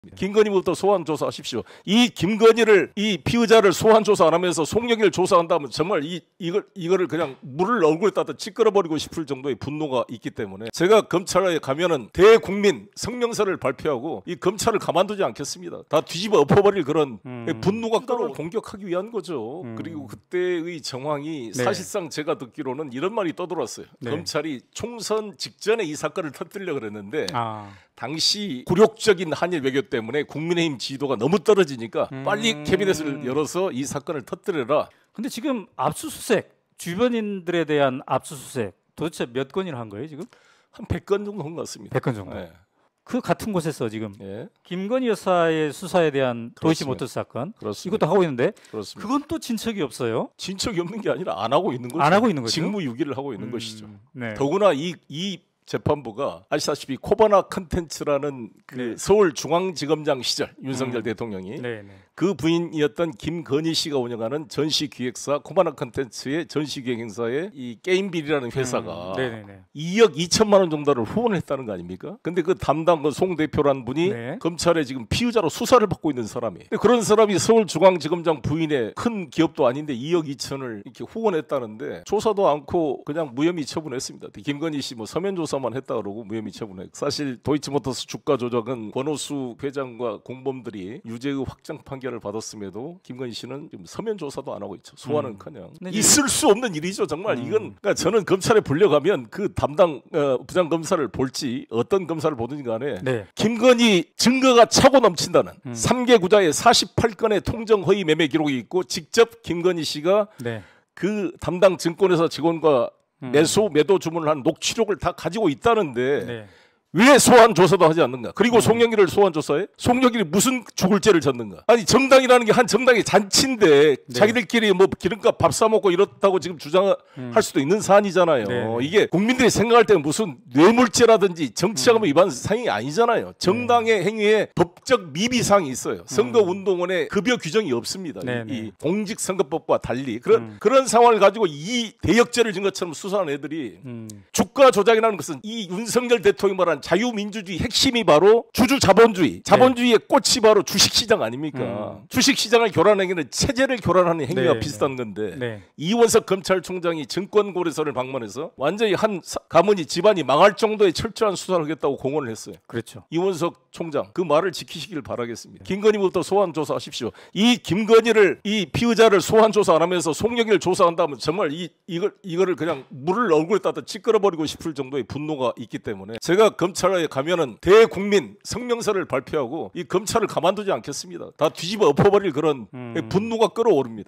김건희부터 소환 조사하십시오. 이 김건희를 이 피의자를 소환 조사 안 하면서 송영길 조사한다면 정말 이거를 그냥 물을 얼굴에 따다 찌끄러버리고 싶을 정도의 분노가 있기 때문에 제가 검찰에 가면은 대국민 성명서를 발표하고 이 검찰을 가만두지 않겠습니다. 다 뒤집어 엎어버릴 그런 분노가 끌어 공격하기 위한 거죠. 그리고 그때의 정황이 사실상 제가 듣기로는 이런 말이 떠돌았어요. 검찰이 총선 직전에 이 사건을 터뜨리려고 그랬는데 당시 굴욕적인 한일 외교 때문에 국민의힘 지지도가 너무 떨어지니까 빨리 캐비넷을 열어서 이 사건을 터뜨려라. 근데 지금 압수수색, 주변인들에 대한 압수수색 도대체 몇 건이나 한 거예요 지금? 한 100건 정도 한 것 같습니다. 100건 정도? 네. 그 같은 곳에서 지금 김건희 여사의 수사에 대한 도이치모터스 사건 이것도 하고 있는데 그렇습니다. 그건 또 진척이 없어요? 진척이 없는 게 아니라 안 하고 있는 거죠. 안 하고 있는 거죠? 직무유기를 하고 있는 것이죠. 네. 더구나 이 재판부가 아시다시피 코바나 컨텐츠라는 그 서울중앙지검장 시절 윤석열 대통령이 그 부인이었던 김건희 씨가 운영하는 전시기획사 코바나 컨텐츠의 전시기획 행사에 이 게임빌이라는 회사가 2억 2천만 원 정도를 후원했다는 거 아닙니까? 근데 그 담당 그 송 대표라는 분이 검찰에 지금 피의자로 수사를 받고 있는 사람이에요. 그런 사람이 서울중앙지검장 부인의 큰 기업도 아닌데 2억 2천을 이렇게 후원했다는데 조사도 않고 그냥 무혐의 처분했습니다. 김건희 씨 뭐 서면 조사만 했다 그러고 무혐의 처분했고 사실 도이치모터스 주가 조작은 권오수 회장과 공범들이 유죄의 확정 판결을 받았음에도 김건희 씨는 지금 서면 조사도 안 하고 있죠. 소환은커녕 있을 수 없는 일이죠. 정말 이건 그러니까 저는 검찰에 불려가면 그 담당 부장 검사를 볼지 어떤 검사를 보든지 간에 김건희 증거가 차고 넘친다는 3개 구자에 48건의 통정 허위 매매 기록이 있고 직접 김건희 씨가 그 담당 증권회사 직원과 매도 주문을 한 녹취록을 다 가지고 있다는데 왜 소환 조사도 하지 않는가? 그리고 송영길을 소환 조사해? 송영길이 무슨 죽을 죄를 졌는가? 아니 정당이라는 게 한 정당의 잔치인데 자기들끼리 뭐 기름값 밥 사 먹고 이렇다고 지금 주장할 수도 있는 사안이잖아요. 이게 국민들이 생각할 때는 무슨 뇌물죄라든지 정치자금 위반 사항이 아니잖아요. 정당의 행위에 법적 미비사항이 있어요. 선거운동원에 급여 규정이 없습니다. 이 공직선거법과 달리 그런 상황을 가지고 이 대역죄를 진 것처럼 수사한 애들이 주가 조작이라는 것은 이 윤석열 대통령이 말한 자유민주주의 핵심이 바로 주주자본주의, 자본주의의 꽃이 바로 주식시장 아닙니까? 주식시장을 교란하는 행위는 체제를 교란하는 행위와 비슷한 건데 이원석 검찰총장이 증권거래소를 방문해서 완전히 한 가문이 집안이 망할 정도의 철저한 수사를 하겠다고 공언을 했어요. 그렇죠. 이원석 총장 그 말을 지키시길 바라겠습니다. 김건희부터 소환 조사하십시오. 이 김건희를 이 피의자를 소환 조사 안 하면서 송영길 조사한다면 정말 이거를 그냥 물을 얼굴에 따다 찌끄러버리고 싶을 정도의 분노가 있기 때문에 제가 검찰에 가면은 대국민 성명서를 발표하고 이 검찰을 가만두지 않겠습니다. 다 뒤집어 엎어버릴 그런 분노가 끌어오릅니다.